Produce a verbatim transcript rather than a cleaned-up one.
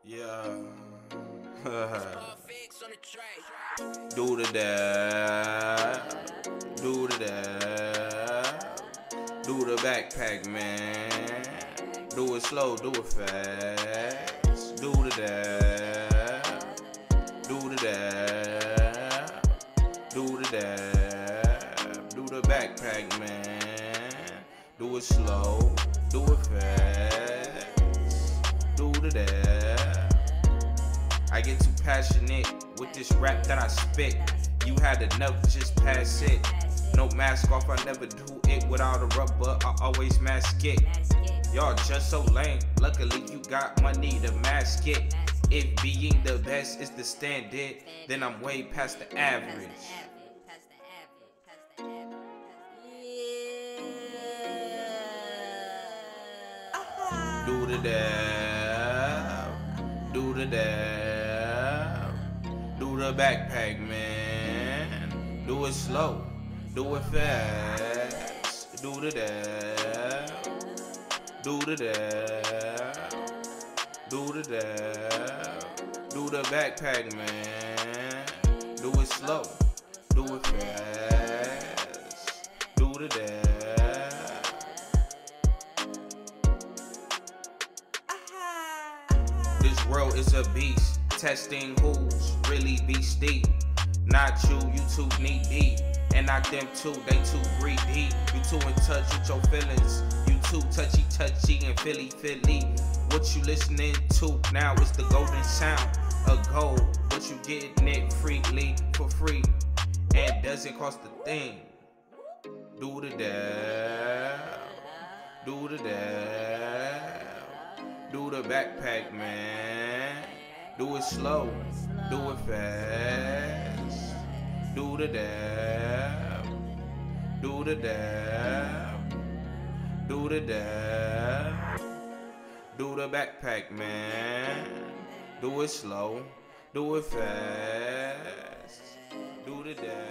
Yeah. Do the dab. Do the dab. Do the backpack, man. Do it slow, do it fast. Do the dab. Do the dab. Do the dab. Do the backpack, man. Do it slow, do it fast. Do the dab. I get too passionate with this rap that I spit. You had enough, just pass it. No mask off, I never do it without a rubber, I always mask it. Y'all just so lame, luckily you got money to mask it. If being the best is the standard, then I'm way past the average. Do the dab, do the dab, do the backpack, man. Do it slow, do it fast. Do the dab, do the dab, do the dab, do the backpack, man. Do it slow, do it fast. Do the dab. This world is a beast, testing who's really beastie. Not you, you too knee deep. And not them too, they too greedy. You too in touch with your feelings. You too touchy touchy and Philly Philly. What you listening to now is the golden sound of gold. But you getting it freely for free. And doesn't cost a thing. Do the dab. Do the dab. Do the backpack, man. Do it slow, do it fast. Do the dab, do the dab, do the dab. Do the backpack, man. Do it slow, do it fast. Do the dab.